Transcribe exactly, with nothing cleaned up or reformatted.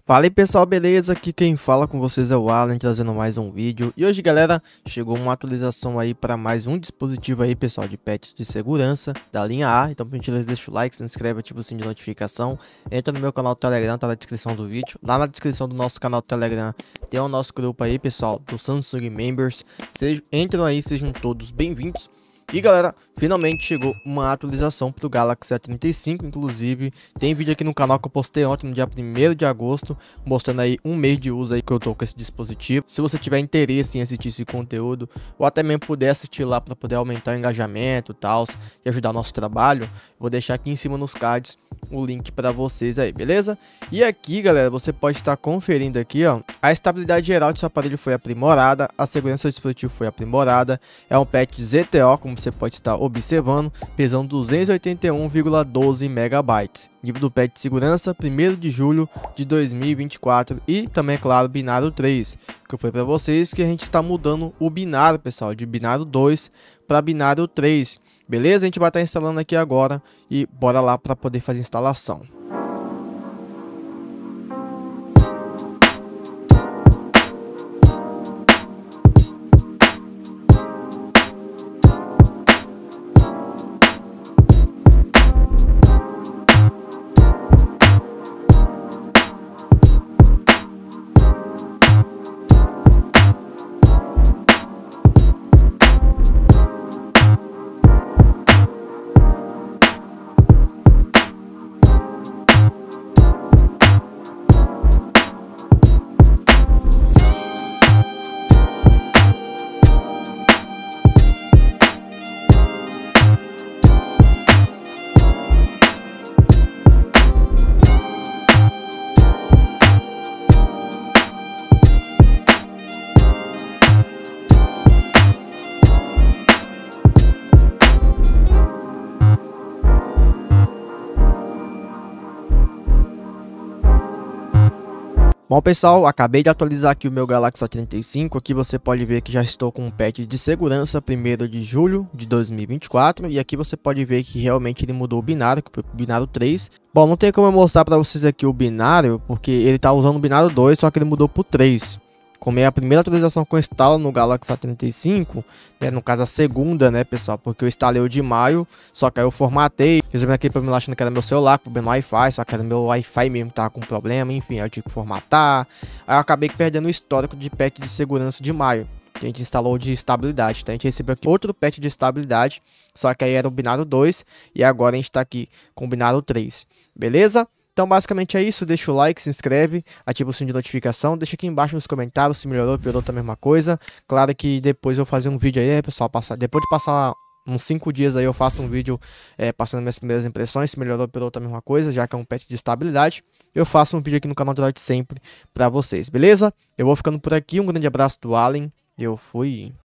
Fala aí pessoal, beleza? Aqui quem fala com vocês é o Alan, trazendo mais um vídeo. E hoje, galera, chegou uma atualização aí para mais um dispositivo aí, pessoal, de patch de segurança da linha A. Então, por gentileza, deixa o like, se inscreve, ativa o sininho de notificação. Entra no meu canal do Telegram, tá na descrição do vídeo. Lá na descrição do nosso canal do Telegram tem o nosso grupo aí, pessoal, do Samsung Members. Sejam, entram aí, sejam todos bem-vindos. E galera, finalmente chegou uma atualização para o Galaxy A trinta e cinco, inclusive tem vídeo aqui no canal que eu postei ontem, no dia primeiro de agosto, mostrando aí um mês de uso aí que eu tô com esse dispositivo. Se você tiver interesse em assistir esse conteúdo, ou até mesmo puder assistir lá para poder aumentar o engajamento e tal, e ajudar o nosso trabalho, vou deixar aqui em cima nos cards o link para vocês aí, beleza? E aqui, galera, você pode estar conferindo aqui, ó, a estabilidade geral do seu aparelho foi aprimorada, a segurança do dispositivo foi aprimorada, é um patch Z T O, como você pode estar observando, pesando duzentos e oitenta e um vírgula doze megabytes. Nível do patch de segurança, primeiro de julho de dois mil e vinte e quatro, e também, é claro, binário três, que eu falei para vocês que a gente está mudando o binário, pessoal, de binário dois para binário três. Beleza? A gente vai estar instalando aqui agora e bora lá para poder fazer a instalação. Bom pessoal, acabei de atualizar aqui o meu Galaxy A trinta e cinco, aqui você pode ver que já estou com um patch de segurança primeiro de julho de dois mil e vinte e quatro, e aqui você pode ver que realmente ele mudou o binário, que foi o binário três. Bom, não tem como eu mostrar para vocês aqui o binário, porque ele tá usando o binário dois, só que ele mudou pro três. Como é a primeira atualização que eu instalo no Galaxy A trinta e cinco, né, no caso a segunda, né, pessoal, porque eu instalei o de maio, só que aí eu formatei, resolvi aquele problema achando que era meu celular, problema no Wi-Fi, só que era meu Wi-Fi mesmo que tava com problema, enfim, aí eu tive que formatar, aí eu acabei perdendo o histórico de patch de segurança de maio, que a gente instalou de estabilidade, então a gente recebeu aqui outro patch de estabilidade, só que aí era o binário dois, e agora a gente tá aqui com o binário três, beleza? Então basicamente é isso, deixa o like, se inscreve, ativa o sininho de notificação, deixa aqui embaixo nos comentários se melhorou, piorou, tá a mesma coisa. Claro que depois eu vou fazer um vídeo aí, pessoal, passar, depois de passar uns cinco dias aí eu faço um vídeo é, passando minhas primeiras impressões, se melhorou, piorou, tá a mesma coisa, já que é um patch de estabilidade. Eu faço um vídeo aqui no canal do Arte sempre pra vocês, beleza? Eu vou ficando por aqui, um grande abraço do Allen, eu fui...